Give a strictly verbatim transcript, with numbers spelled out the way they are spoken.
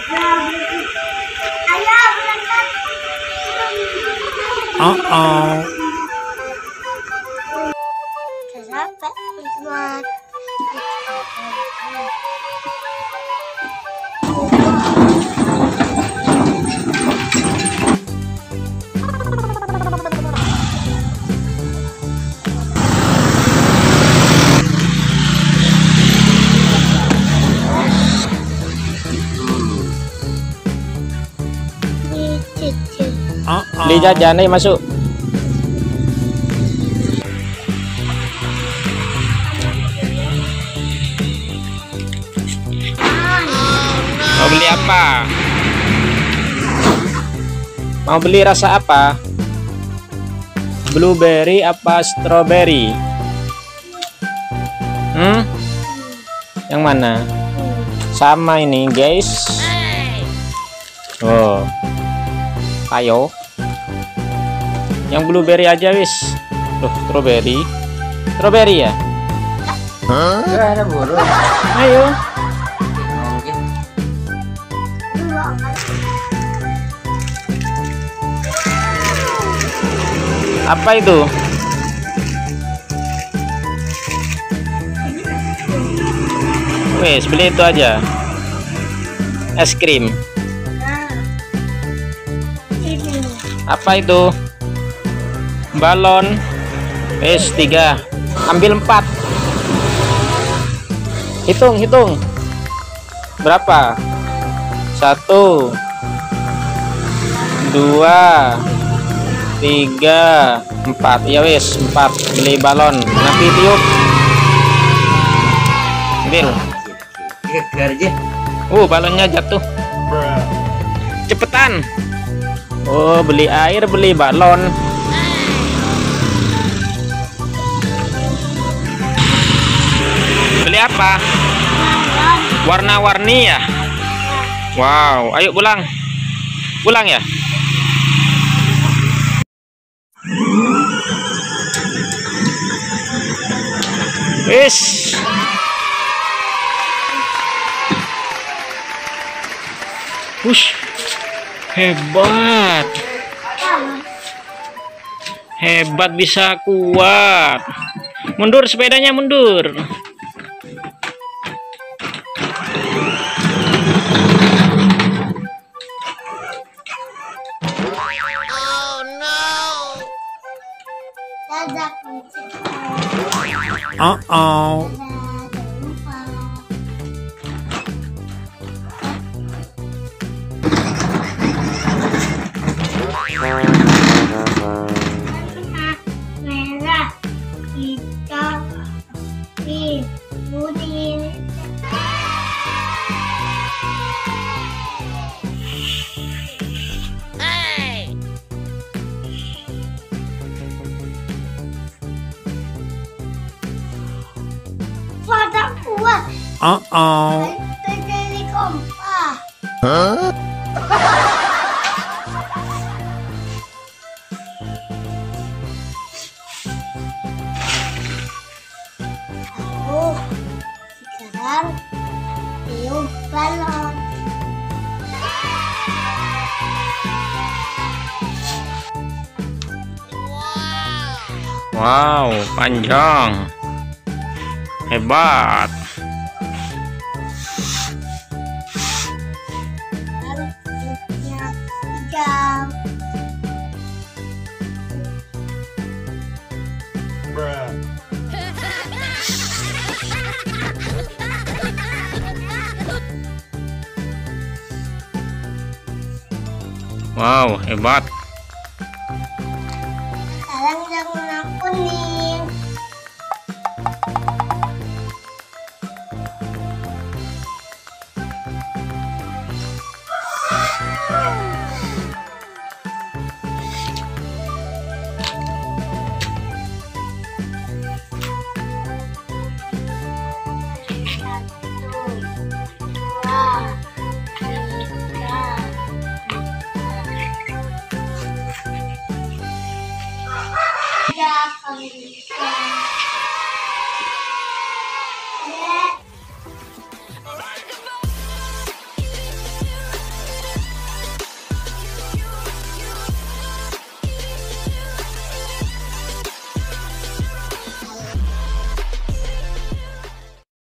Oh oh. Oh, oh. Beli jajan nih masuk. Mau beli apa? Mau beli rasa apa? Blueberry apa strawberry? Hmm? Yang mana? Sama ini guys. Oh. Ayo. Yang blueberry aja wis. Loh, strawberry. Strawberry ya? Hah? Ada burung. Ayo. Apa itu? Wes, beli itu aja. Es krim. Apa itu? Balon. Wes, tiga. Ambil empat. Hitung, hitung. Berapa? Satu, dua, tiga, empat. Ya wes, empat. Beli balon. Nanti tiup. Ambil. Uh, balonnya jatuh. Cepetan. Oh, beli air, beli balon. Beli apa? Warna-warni ya? Wow, ayo pulang. Pulang ya? Wis. Wush. Hebat. Hebat, bisa kuat. Mundur sepedanya, mundur. Oh oh. Merah, hijau, putih. Pada kuat. Oh oh. Terjadi kompak. Hah? Oh, sekarang tiup balon. Wow, panjang. Hebat. Sekarang tiupnya hijau. Wow, hebat. Sekarang yang warna kuning. Satu, dua, tiga.